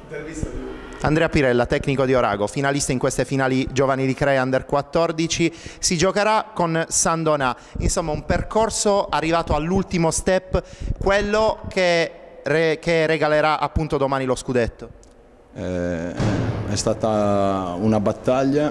Andrea Pirella, tecnico di Orago, finalista in queste finali giovani di CREA Under 14, si giocherà con Sandonà, insomma un percorso arrivato all'ultimo step, quello che regalerà appunto domani lo scudetto. È stata una battaglia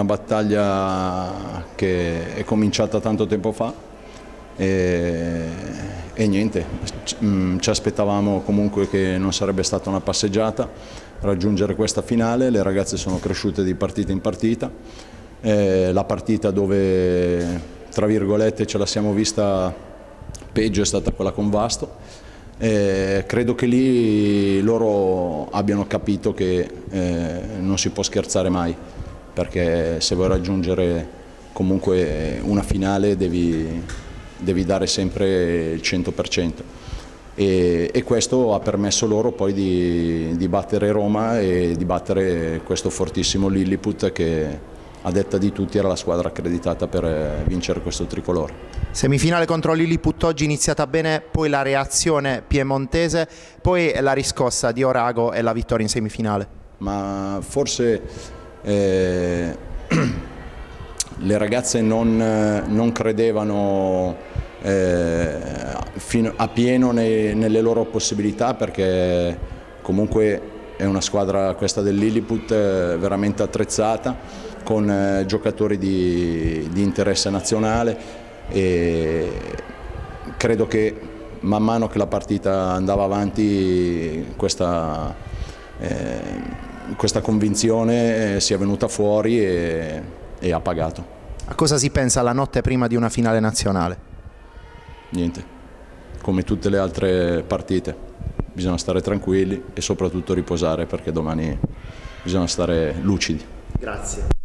che è cominciata tanto tempo fa e niente, ci aspettavamo comunque che non sarebbe stata una passeggiata raggiungere questa finale. Le ragazze sono cresciute di partita in partita, la partita dove tra virgolette ce la siamo vista peggio è stata quella con Vasto. Credo che lì loro abbiano capito che non si può scherzare mai, perché se vuoi raggiungere comunque una finale devi dare sempre il 100%. E questo ha permesso loro poi di battere Roma e di battere questo fortissimo Lilliput che a detta di tutti era la squadra accreditata per vincere questo tricolore. Semifinale contro Lilliput oggi iniziata bene, poi la reazione piemontese, poi la riscossa di Orago e la vittoria in semifinale. Ma forse le ragazze non credevano fino a pieno nelle loro possibilità, perché comunque è una squadra, questa del Lilliput, veramente attrezzata, con giocatori di interesse nazionale, e credo che man mano che la partita andava avanti questa convinzione sia venuta fuori e ha pagato. A cosa si pensa la notte prima di una finale nazionale? Niente, come tutte le altre partite, bisogna stare tranquilli e soprattutto riposare, perché domani bisogna stare lucidi. Grazie.